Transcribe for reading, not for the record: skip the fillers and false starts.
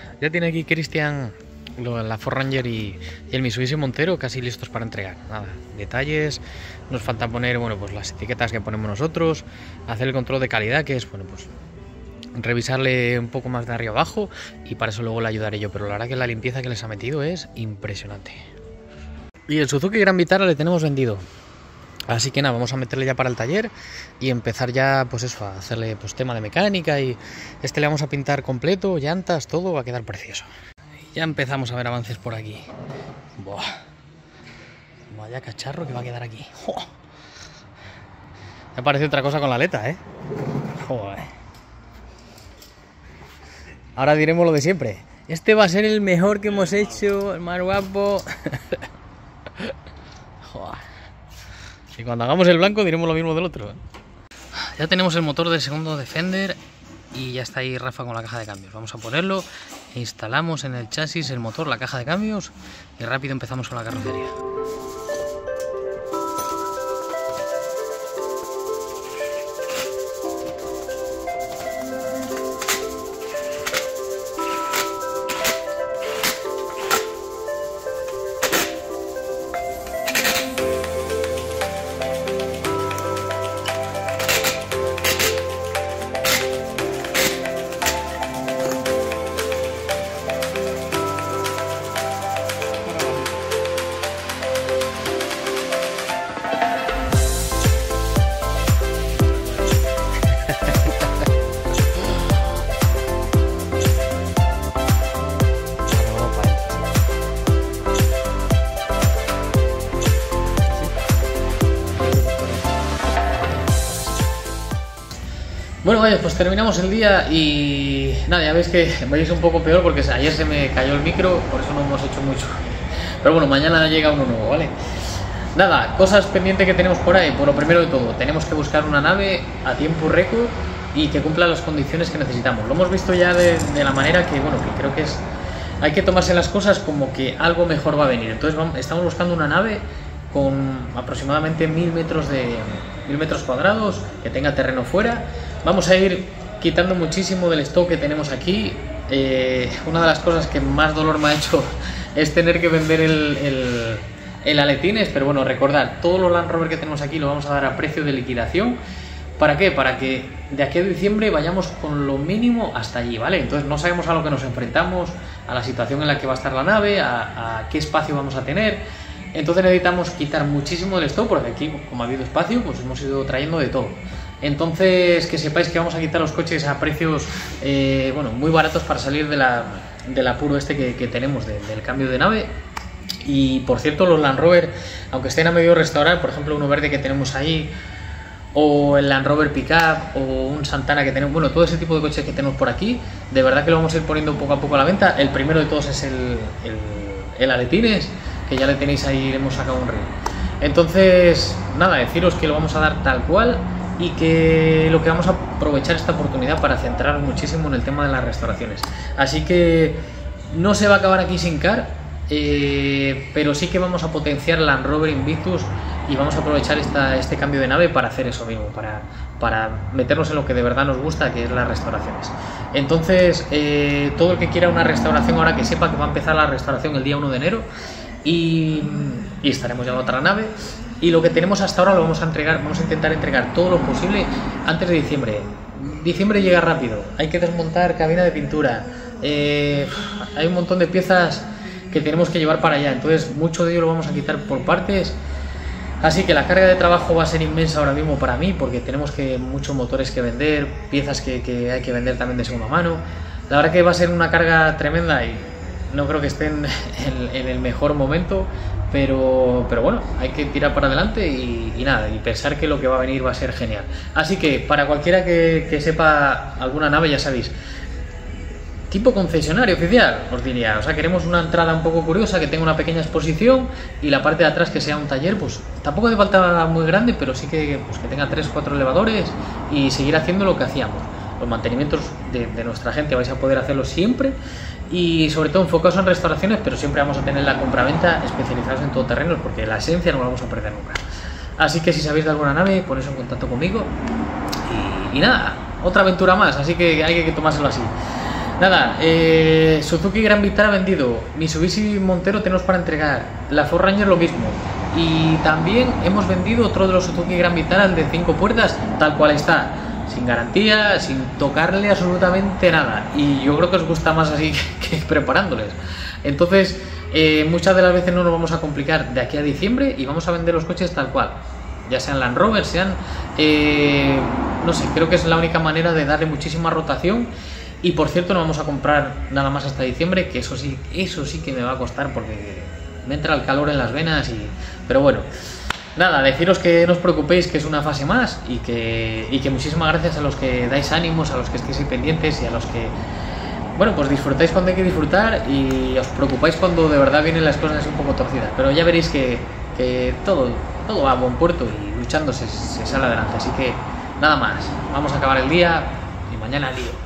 Ya tiene aquí Cristian la Ford Ranger y el Mitsubishi Montero casi listos para entregar. Nada, detalles, nos falta poner, bueno, pues las etiquetas que ponemos nosotros, hacer el control de calidad, que es, bueno, pues revisarle un poco más de arriba abajo, y para eso luego le ayudaré yo, pero la verdad que la limpieza que les ha metido es impresionante. Y el Suzuki Gran Vitara le tenemos vendido. Así que nada, vamos a meterle ya para el taller y empezar ya, pues eso, a hacerle pues tema de mecánica, y le vamos a pintar completo, llantas, todo, va a quedar precioso. Ya empezamos a ver avances por aquí. Buah. Vaya cacharro que va a quedar aquí. ¡Oh! Me parece otra cosa con la aleta, ¿eh? Joder. Ahora diremos lo de siempre. Este va a ser el mejor que hemos hecho, el más guapo. Joder. Y cuando hagamos el blanco diremos lo mismo del otro, ¿eh? Ya tenemos el motor del segundo Defender y ya está ahí Rafa con la caja de cambios. Vamos a ponerlo, instalamos en el chasis el motor, la caja de cambios, y rápido empezamos con la carrocería. Bueno, vaya, pues terminamos el día y nada, ya veis que vais un poco peor porque ayer se me cayó el micro, por eso no hemos hecho mucho. Pero bueno, mañana llega uno nuevo, ¿vale? Nada, cosas pendientes que tenemos por ahí. Por lo primero de todo, tenemos que buscar una nave a tiempo récord y que cumpla las condiciones que necesitamos. Lo hemos visto ya de la manera que, bueno, que creo que es... Hay que tomarse las cosas como que algo mejor va a venir. Entonces estamos buscando una nave con aproximadamente 1000 metros cuadrados, que tenga terreno fuera. Vamos a ir quitando muchísimo del stock que tenemos aquí. Una de las cosas que más dolor me ha hecho es tener que vender el aletines, pero bueno, recordad, todos los Land Rover que tenemos aquí lo vamos a dar a precio de liquidación. ¿Para qué? Para que de aquí a diciembre vayamos con lo mínimo hasta allí, ¿vale? Entonces no sabemos a lo que nos enfrentamos, a la situación en la que va a estar la nave, a qué espacio vamos a tener. Entonces necesitamos quitar muchísimo del stock, porque aquí, como ha habido espacio, pues hemos ido trayendo de todo. Entonces, que sepáis que vamos a quitar los coches a precios bueno, muy baratos para salir del apuro este que tenemos del cambio de nave. Y por cierto, los Land Rover, aunque estén a medio restaurar, por ejemplo uno verde que tenemos ahí, o el Land Rover Pickup, o un Santana que tenemos, bueno, todo ese tipo de coches que tenemos por aquí, de verdad que lo vamos a ir poniendo poco a poco a la venta. El primero de todos es el Aletines, que ya le tenéis ahí, le hemos sacado un reel. Entonces, nada, deciros que lo vamos a dar tal cual, y que lo que vamos a aprovechar esta oportunidad para centrarnos muchísimo en el tema de las restauraciones. Así que no se va a acabar aquí sin car, pero sí que vamos a potenciar Land Rover Invictus y vamos a aprovechar este cambio de nave para hacer eso mismo, para meternos en lo que de verdad nos gusta, que es las restauraciones. Entonces, todo el que quiera una restauración ahora, que sepa que va a empezar la restauración el día 1 de enero y estaremos ya en otra nave. Y lo que tenemos hasta ahora lo vamos a entregar, vamos a intentar entregar todo lo posible antes de diciembre. Diciembre llega rápido, hay que desmontar cabina de pintura, hay un montón de piezas que tenemos que llevar para allá, entonces mucho de ello lo vamos a quitar por partes. Así que la carga de trabajo va a ser inmensa ahora mismo para mí, porque tenemos muchos motores que vender, piezas que hay que vender también de segunda mano. La verdad que va a ser una carga tremenda y no creo que estén en el mejor momento, pero bueno, hay que tirar para adelante y nada, y pensar que lo que va a venir va a ser genial. Así que para cualquiera que sepa alguna nave, ya sabéis, tipo concesionario oficial, os diría. O sea, queremos una entrada un poco curiosa, que tenga una pequeña exposición y la parte de atrás que sea un taller, pues tampoco hace falta muy grande, pero sí que tenga 3-4 elevadores y seguir haciendo lo que hacíamos. Los mantenimientos de nuestra gente vais a poder hacerlos siempre, y sobre todo enfocados en restauraciones, pero siempre vamos a tener la compraventa especializados en todoterrenos, porque la esencia no la vamos a perder nunca. Así que si sabéis de alguna nave, ponéis en contacto conmigo y nada, otra aventura más, así que hay que tomárselo así. Nada, Suzuki Gran Vitara vendido, Mitsubishi Montero tenemos para entregar, la Ford Ranger lo mismo. Y también hemos vendido otro de los Suzuki Gran Vitara, el de 5 puertas, tal cual está, sin garantía, sin tocarle absolutamente nada. Y yo creo que os gusta más así que preparándoles. Entonces, muchas de las veces no nos vamos a complicar de aquí a diciembre y vamos a vender los coches tal cual. Ya sean Land Rover, sean... no sé, creo que es la única manera de darle muchísima rotación. Y por cierto, no vamos a comprar nada más hasta diciembre, que eso sí que me va a costar porque me entra el calor en las venas pero bueno, nada, deciros que no os preocupéis, que es una fase más y que muchísimas gracias a los que dais ánimos, a los que estéis ahí pendientes y a los que, bueno, pues disfrutáis cuando hay que disfrutar y os preocupáis cuando de verdad vienen las cosas un poco torcidas, pero ya veréis que todo va a buen puerto y luchando se sale adelante, así que nada más, vamos a acabar el día y mañana lío.